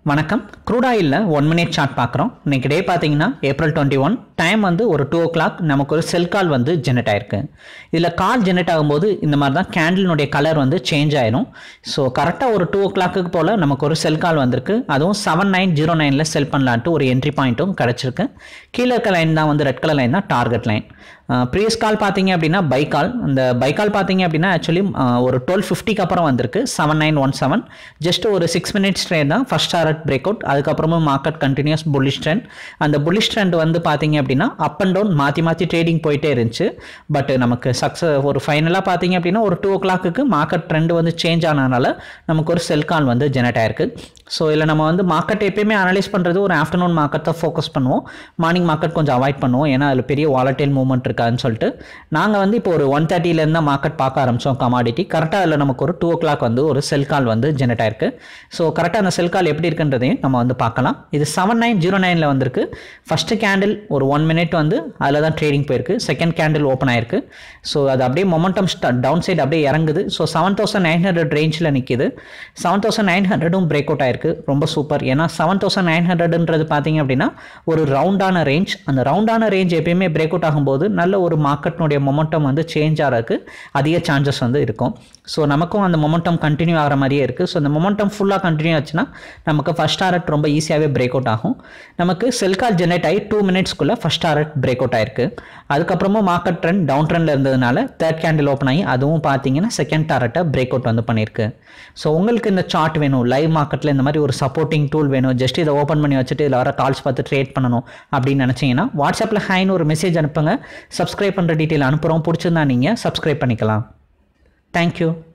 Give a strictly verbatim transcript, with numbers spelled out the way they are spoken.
வணக்கம். க்ரூட் ஆயிலில் one minute chart பார்க்குறோம். இன்றைக்கி டே பார்த்தீங்கன்னா ஏப்ரல் டுவெண்ட்டி ஒன் டைம் வந்து ஒரு டூ ஓ கிளாக் நமக்கு ஒரு செல் கால் வந்து ஜெனரேட் ஆயிருக்கு. இதில் கால் ஜெனரேட் ஆகும்போது இந்த மாதிரி தான் கேண்டிலுடைய கலர் வந்து சேஞ்ச் ஆயிரும். ஸோ கரெக்டாக ஒரு டூ ஓ கிளாக்கு போல் நமக்கு ஒரு செல் கால் வந்திருக்கு. அதுவும் செவன் நைன் ஜீரோ நைனில் செல் பண்ணலான்ட்டு ஒரு என்ட்ரி பாயிண்ட்டும் கிடச்சிருக்கு. கீழே இருக்க லைன் தான் வந்து ரெட் கலர் லைன் தான் டார்கெட் லைன். ப்ரீவியஸ் கால் பார்த்தீங்க அப்படின்னா பை கால். அந்த பை கால் பார்த்தீங்க அப்படின்னா ஆக்சுவலி ஒரு டுவெல் ஃபிஃப்டிக்கு அப்புறம் வந்திருக்கு seven nine one seven. Just ஒரு சிக்ஸ் மினிட்ஸ் ட்ரேட் தான். ஃபர்ஸ்ட் டாரட் பிரேக் அவுட், அதுக்கப்புறமும் மார்க்கெட் கண்டினியூஸ் புல்லிஷ் ட்ரெண்ட். அந்த புல்லிஷ் ட்ரெண்ட் வந்து பார்த்தீங்க அப்படின்னா அப் அண்ட் டவுன் மாற்றி மாற்றி ட்ரேடிங் போயிட்டே இருந்துச்சு. பட் நமக்கு சக்ஸஸ் ஒரு ஃபைனலாக பார்த்தீங்க அப்படின்னா ஒரு டூ ஓ கிளாக்கு மார்க்கெட் ட்ரெண்ட் வந்து சேஞ்ச் ஆனதுனால நமக்கு ஒரு செல் கால் வந்து ஜெனரேட் ஆயிருக்கு. ஸோ இதில் நம்ம வந்து மார்க்கெட் எப்பயுமே அனலைஸ் பண்ணுறது ஒரு ஆஃப்டர்நூன் மார்க்கெட்டை ஃபோக்கஸ் பண்ணுவோம். மார்னிங் மார்க்கெட் கொஞ்சம் அவாய்ட் பண்ணுவோம், ஏன்னா அதில் பெரிய வாலட்டைல் மூவ்மெண்ட் இருக்காதுன்னு சொல்லிட்டு நாங்கள் வந்து இப்போ ஒரு ஒன் தேர்ட்டிலேருந்து தான் மார்க்கெட் பார்க்க ஆரம்பித்தோம் கமாடிட்டி. கரெக்டாக அதில் நமக்கு ஒரு டூ ஓ கிளாக் வந்து ஒரு செல் கால் வந்து ஜெனரேட் ஆயிருக்கு. ஸோ கரெக்டாக அந்த செல் கால் எப்படி இருக்குன்றதையும் நம்ம வந்து பார்க்கலாம். இது செவன் நைன் ஜீரோ நைனில் வந்திருக்கு. ஃபஸ்ட்டு கேண்டில் ஒரு ஒன் மினிட் வந்து அதில் தான் ட்ரேடிங் போயிருக்கு. செகண்ட் கேண்டில் ஓப்பன் ஆயிருக்கு. ஸோ அது அப்படியே மொமெண்டம் டவுன் சைடு அப்படியே இறங்குது. So seven thousand nine hundred ரேஞ்சில் நிற்கிது. செவன் தௌசண்ட் நைன் ஹண்ட்ரடும் பிரேக் அவுட் ஆயிருக்கு. ரொம்ப சூப்பர். ஏன்னா செவன் தௌசண்ட் நைன் ஹண்ட்ரட்ன்றது பார்த்தீங்க அப்படின்னா ஒரு ரவுண்டான ரேஞ்ச். அந்த ரவுண்டான ரேஞ்ச் எப்பயுமே பிரேக் அவுட் ஆகும்போது நல்ல ஒரு மார்க்கெட்னுடைய மொமெண்டம் வந்து சேஞ்ச் ஆகிறதுக்கு அதிக சான்சஸ் வந்து இருக்கும். ஸோ நமக்கும் அந்த மொமெண்டம் கண்டினியூ ஆகிற மாதிரியே இருக்குது. ஸோ அந்த மொமெண்டம் ஃபுல்லாக கண்டினியூ ஆச்சுன்னா நமக்கு ஃபர்ஸ்ட் டாரட் ரொம்ப ஈஸியாகவே பிரேக் அவுட் ஆகும். நமக்கு செல் கால் ஜெனரேட் ஆகி டூ மினிட்ஸ்க்குள்ளே ஃபர்ஸ்ட் டாரட் பிரேக் அவுட் ஆயிருக்கு. அதுக்கப்புறமா மார்க்கெட் ட்ரெண்ட் டவுன் ட்ரெண்டில் இருந்ததுனால தேர்ட் கேண்டில் ஓப்பன் ஆகி அதுவும் பார்த்தீங்கன்னா செகண்ட் டாரட்டை பிரேக் அவுட் வந்து பண்ணியிருக்கு. ஸோ உங்களுக்கு இந்த சார்ட் வேணும், லைவ் மார்க்கெட்டில் இந்த மாதிரி ஒரு சப்போர்ட்டிங் டூல் வேணும், ஜஸ்ட் இதை ஓப்பன் பண்ணி வச்சுட்டு இதில் வர கால்ஸ் பார்த்து ட்ரேட் பண்ணணும் அப்படின்னு நினச்சிங்கன்னா வாட்ஸ்அப்பில் ஹைன்னு ஒரு மெசேஜ் அனுப்புங்க. சப்ஸ்கிரைப் பண்ணுற டீட்டெயில் அனுப்புகிறோம். பிடிச்சிருந்தா நீங்கள் சப்ஸ்கிரைப் பண்ணிக்கலாம். தேங்க்யூ.